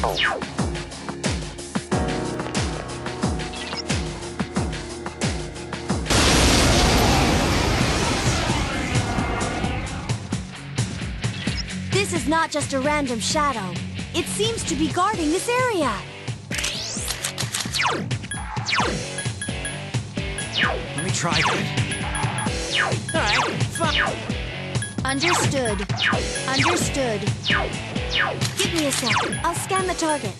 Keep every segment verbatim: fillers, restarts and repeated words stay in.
This is not just a random shadow. It seems to be guarding this area. Let me try that. Alright, fine. Understood. Understood. Give me a sec. I'll scan the target.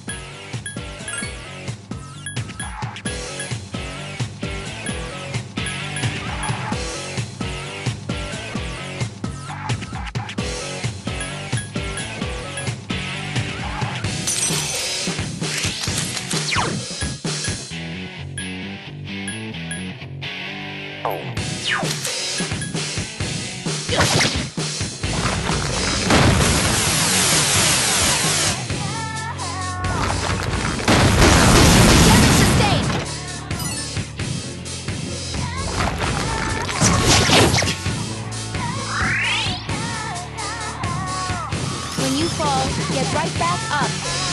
When you fall, get right back up.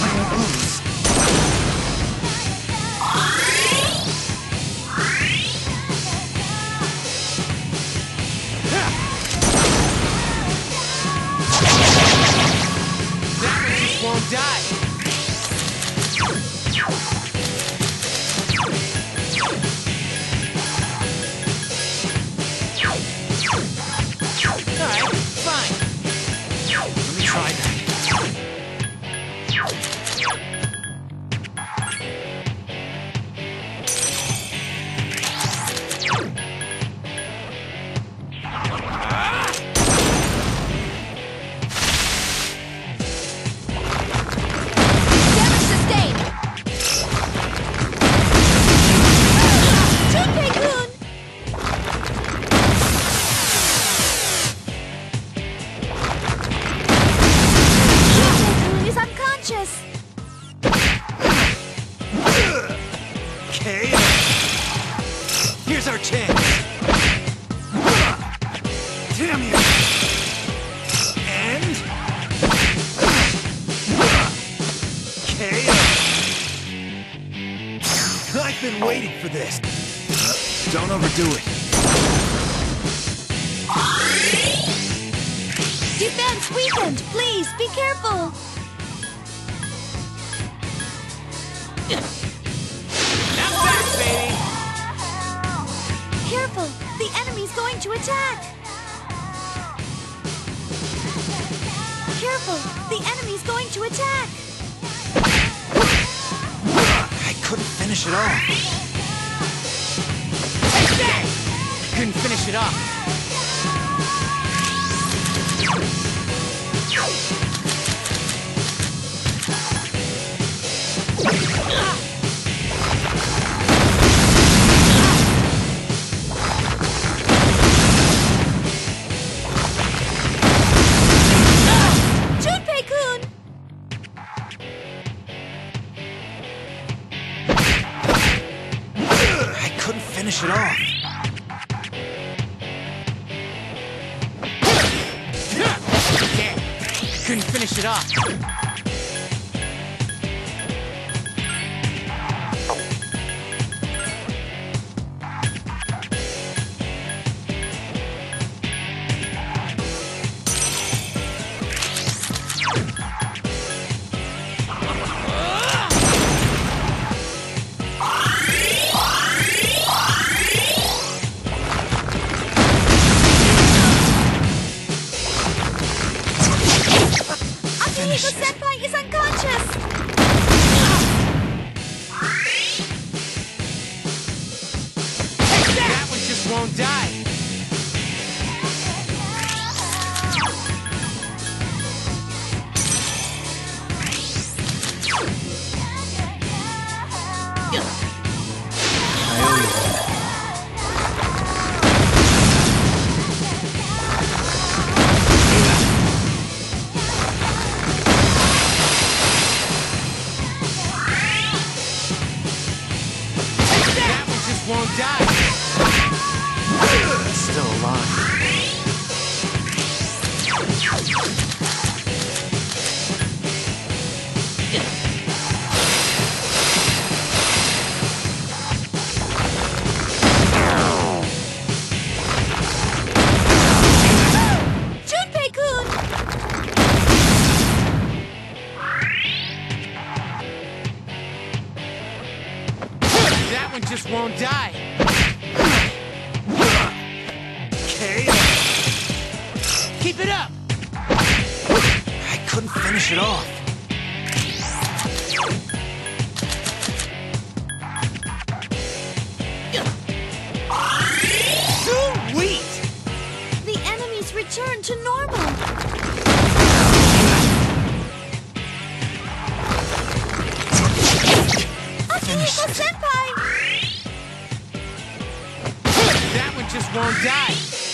That one just won't die. Alright, fine. Let me try that. Okay. Here's our chance. Damn you. And okay. I've been waiting for this. Don't overdo it. Defense weakened! Please, be careful! Now back, baby! Careful! The enemy's going to attack! Careful! The enemy's going to attack! I couldn't finish it off. Take that! Couldn't finish it off. Finish it off. Damn, I couldn't finish it off. Senpai is unconscious! That one just won't die. I owe you one. just won't die. Okay. Keep it up! I couldn't finish it off. Sweet! The enemies return to normal. Finish it. Senpai! That one just won't die.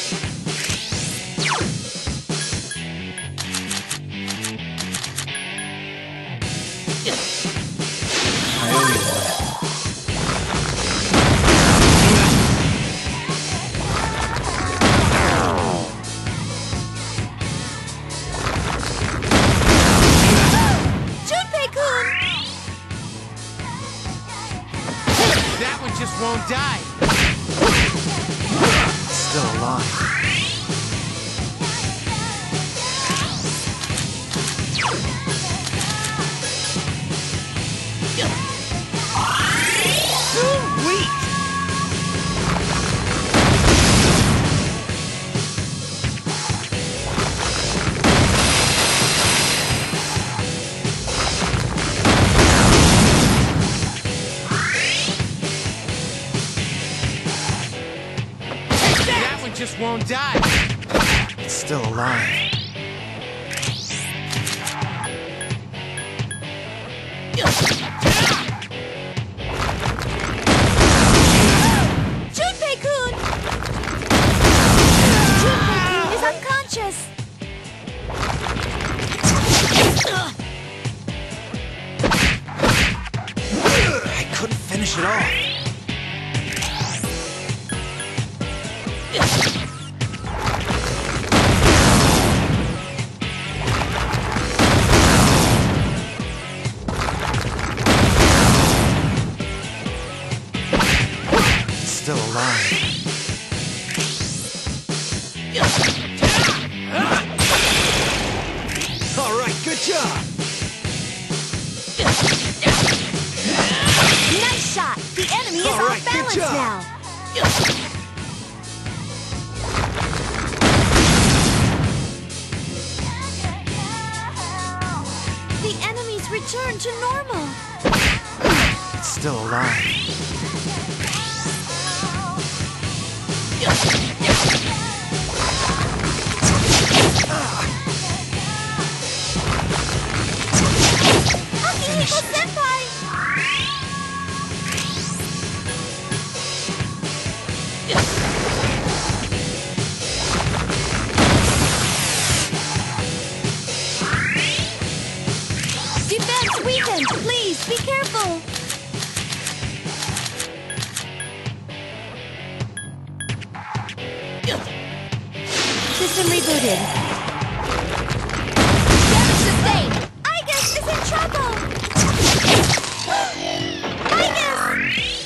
I owe you one. Junpei-kun! That one just won't die. Still alive. Sweet! That one just won't die. It's still alive. Junpei-kun! Junpei-kun is unconscious. I couldn't finish it off. Still alive. All right, good job. Nice shot! The enemy is All right, off good balance job. now. The enemies return to normal. It's still alive. Akihiko Senpai! Defense weakened! Please, be careful! System rebooted. Damage sustained! Igus is in trouble! Igus!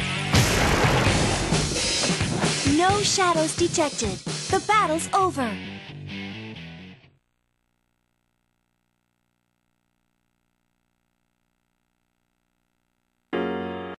No shadows detected. The battle's over.